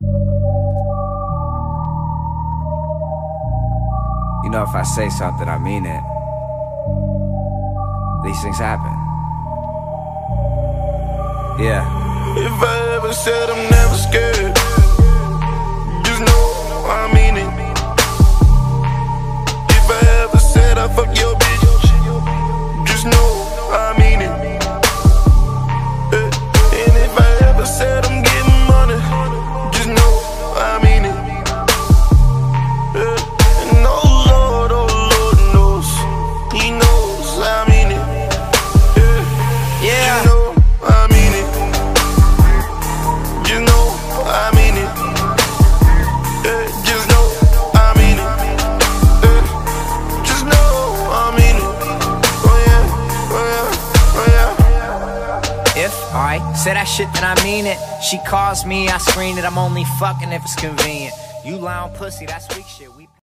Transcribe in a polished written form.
You know, if I say something, I mean it. These things happen. Yeah. If I ever said I'm never scared, just know I mean it. If I ever said I fuck your bitch, just know I mean it. And if I ever said I'm getting money, just know I mean it. And oh Lord knows, He knows I mean it. Yeah. You know I mean it. You know I mean it. Just know I mean it. Just know I mean it. Oh yeah, oh yeah, oh yeah. If I say that shit, then I mean it. She calls me, I screen it. I'm only fucking if it's convenient. You lie on pussy, that's weak shit.